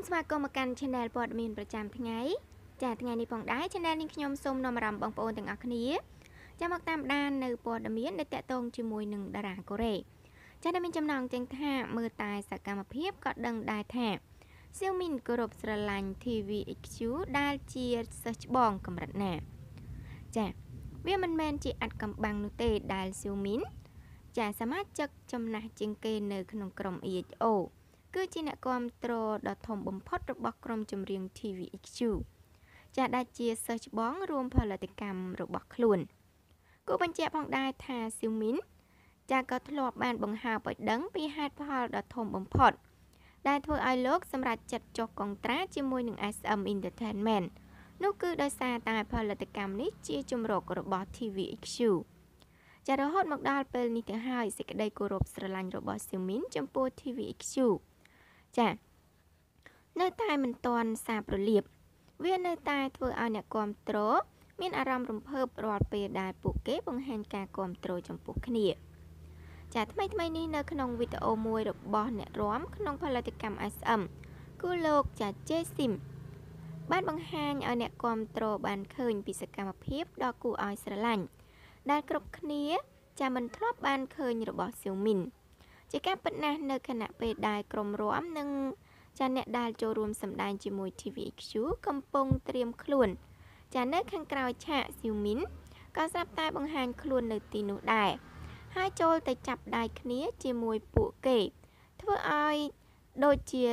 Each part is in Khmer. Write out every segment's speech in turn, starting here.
ស្វាគមន៍មកកាន់ Channel ព័ត៌មានប្រចាំថ្ងៃចាថ្ងៃនេះផងដែរ Channel នេះខ្ញុំសូមនាំអារម្មណ៍បងប្អូនទាំងអស់គ្នាចាំមកតាមដាននៅព័ត៌មានដែលតាក់ទងជាមួយនឹងតារាកូរ៉េចាដែលមានចំណងទាំងថាមើលតែសកម្មភាពក៏ដឹងដែរថា Xiaomi គោរពស្រឡាញ់ TVXQ ដែលជាសិស្សច្បងកម្រិតណាចាវាមិនមែនជាអាត់កំបាំងនោះទេដែល Xiaomi ចាសមាជិកចំណាស់ជាងគេនៅក្នុងក្រុម EHO គឺជាអ្នកគាំទ្រដ៏ធំបំផុតរបស់ក្រុមចម្រៀង TVXQ ចាដែលជាសិស្សច្បងរួមផលិតកម្មរបស់ខ្លួនគូបញ្ជាក់ផងដែរថា Xiaomi ចាក៏ធ្លាប់បានបង្ហើបឲ្យដឹងពីហេតុផលដ៏ធំបំផុតដែលធ្វើឲ្យលោកសម្រេចចិត្តចុះកុងត្រាជាមួយនឹង SM Entertainment នោះគឺដោយសារតែផលិតកម្មនេះជាជម្រករបស់ TVXQ ចារហូតមកដល់ពេលនេះទៅហើយសេចក្តីគោរពស្រឡាញ់របស់ Xiaomi ចំពោះ TVXQ ចានៅតែមិនទាន់សាបរលាបវានៅតែធ្វើឲ្យអ្នកគាំទ្រមានអារម្មណ៍រំភើបរាល់ពេលដែលពួកគេបង្ហាញការគាំទ្រចំពោះគ្នាចាថ្មីនេះនៅក្នុងវីដេអូមួយរបស់អ្នករាំក្នុងផលិតកម្ម SM គឺលោកចា Sim បានបង្ហាញឲ្យអ្នកគាំទ្របានឃើញពីសកម្មភាពដ៏គួរឲ្យស្រឡាញ់ដែលគ្រប់គ្នាចាមិនធ្លាប់បានឃើញរបស់ Xiaomi ជាការពិតណាស់នៅខណៈពេលដែលក្រុមរាំនិងចាអ្នកដែលចូលរួមសម្ដែងជាមួយ TVXQ កំពុងត្រៀមខ្លួនចានៅខាងក្រោយឆាក Xiaomi ក៏ស្រាប់តែបង្ហាញខ្លួននៅទីនោះដែរហើយចូលទៅចាប់ដៃគ្នាជាមួយពួកគេធ្វើឲ្យដូចជា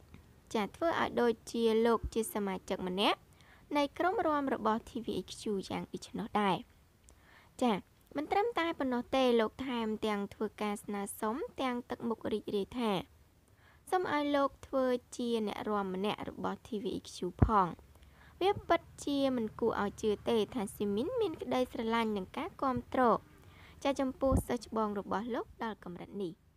លោកជាសមាជិកម្នាក់នៃក្រុមរាំរបស់ TVXQ យ៉ាងដូច្នោះដែរចាមិនត្រឹមតែប៉ុណ្ណោះទេលោកថែមទាំងធ្វើការស្នើសុំទាំងទឹកមុខរីករាយថាសូមឲ្យលោកធ្វើជាអ្នករាំម្នាក់របស់ TVXQ ផងវាពិតជាមិនគួរឲ្យជឿទេថា Xiaomi មានក្តីស្រឡាញ់និងការគាំទ្រចាចំពោះសិស្សច្បងរបស់លោកដល់កម្រិតនេះ